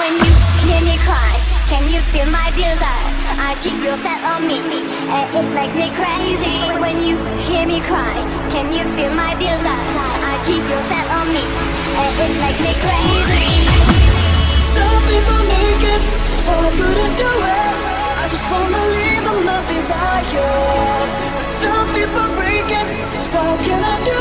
When you hear me cry, can you feel my desire? I keep you set on me, and it makes me crazy. When you hear me cry, can you feel my desire? I keep you set on me, and it makes me crazy. Some people make it, so I couldn't do it. I just wanna leave them my desire. But some people break it, so what can I do?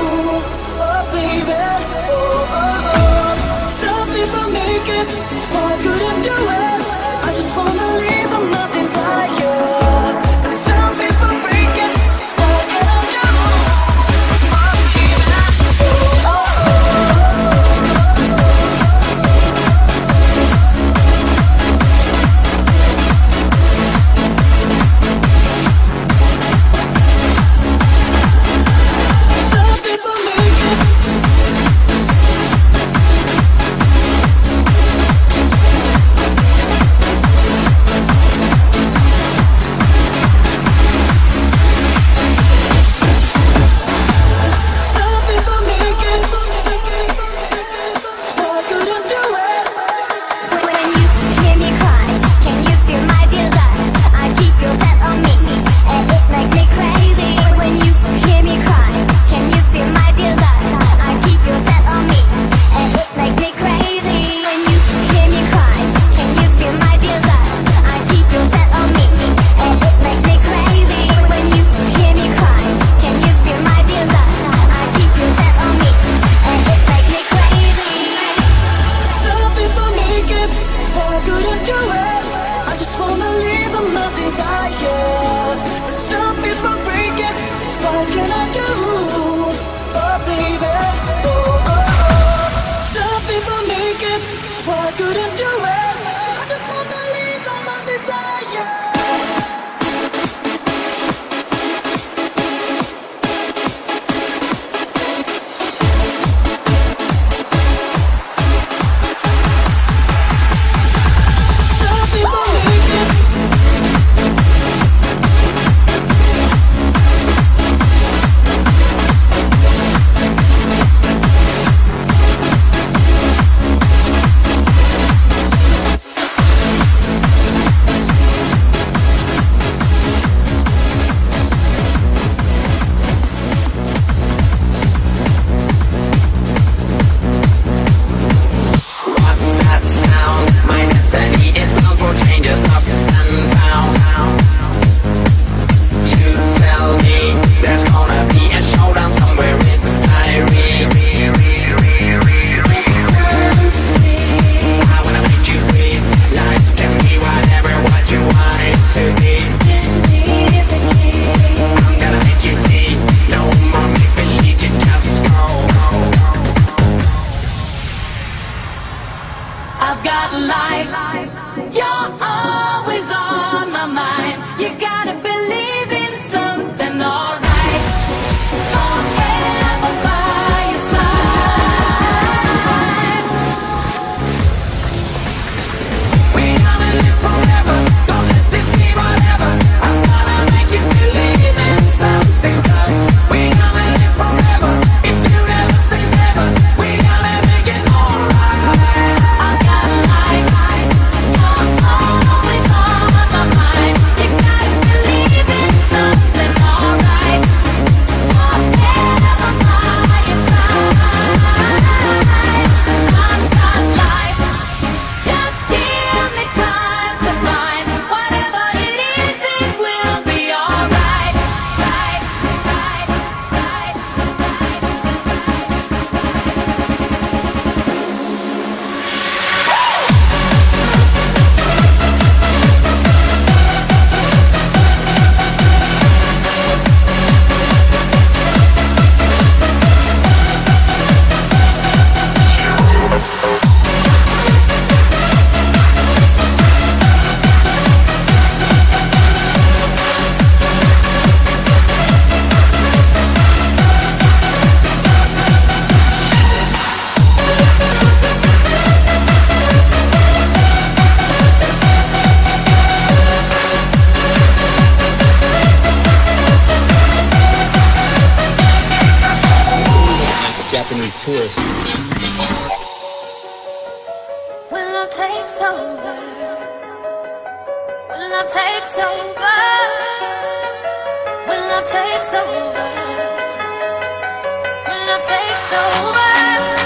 Oh baby, oh oh oh. Some people make it, so I couldn't do it. I just wanna leave them my desire. But some people break it, so what can I do? Oh baby, oh oh oh. love takes over, when love takes over, when love takes over, when love takes over.